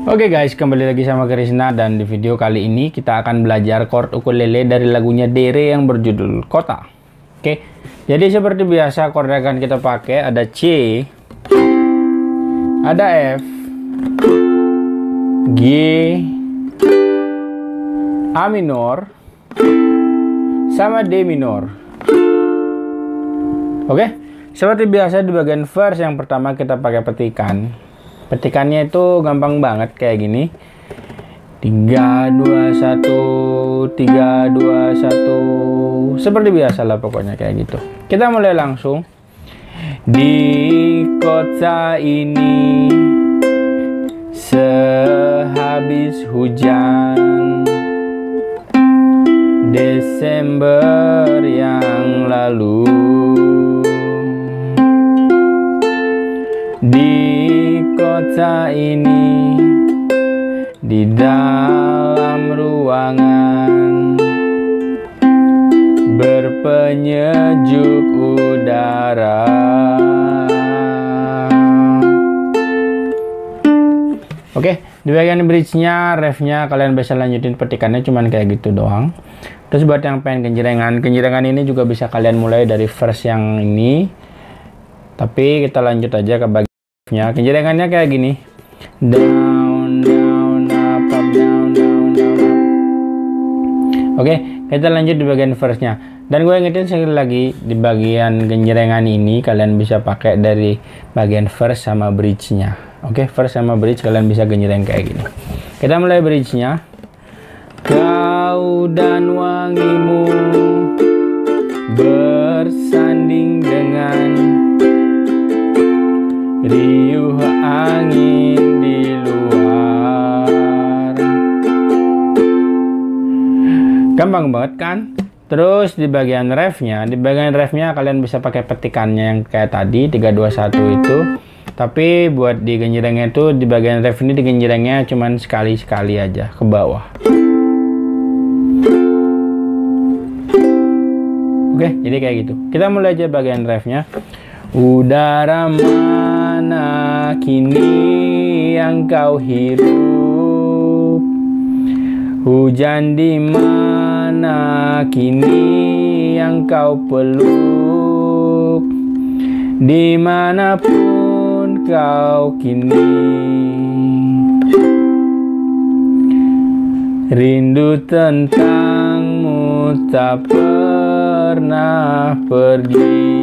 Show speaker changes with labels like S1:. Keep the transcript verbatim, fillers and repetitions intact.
S1: Oke guys, kembali lagi sama Krisna dan di video kali ini kita akan belajar chord ukulele dari lagunya Dere yang berjudul Kota. Oke, jadi seperti biasa chord yang akan kita pakai ada C, ada F, G, A minor, sama D minor. Oke, seperti biasa di bagian verse yang pertama kita pakai petikan. Petikannya itu gampang banget kayak gini. tiga dua satu tiga dua satu. Seperti biasa lah pokoknya kayak gitu. Kita mulai langsung. Di kota ini sehabis hujan Desember yang lalu, di kota ini, di dalam ruangan berpenyejuk udara. Oke, di bagian bridge-nya, ref-nya kalian bisa lanjutin petikannya cuman kayak gitu doang. Terus buat yang pengen kenjerengan, kenjerengan ini juga bisa kalian mulai dari verse yang ini. Tapi kita lanjut aja ke bagian nya. Kenjerengannya kayak gini. Down, down, up, up, down, down, down, up. Oke, kita lanjut di bagian verse-nya. Dan gue ingetin sekali lagi, di bagian kenjerengan ini kalian bisa pakai dari bagian verse sama bridge-nya. Oke, verse sama bridge kalian bisa genjreng kayak gini. Kita mulai bridge-nya. Kau dan wangimu bersanding dengan riuh angin di luar. Gampang banget kan? Terus di bagian refnya, di bagian refnya kalian bisa pakai petikannya yang kayak tadi tiga dua satu itu. Tapi buat di genjrengnya itu di bagian ref ini di genjrengnya cuman sekali-sekali aja ke bawah. Oke, jadi kayak gitu. Kita mulai aja bagian refnya. Udara mana kini yang kau hirup? Hujan di mana kini yang kau peluk? Dimanapun kau kini, rindu tentangmu tak pernah pergi.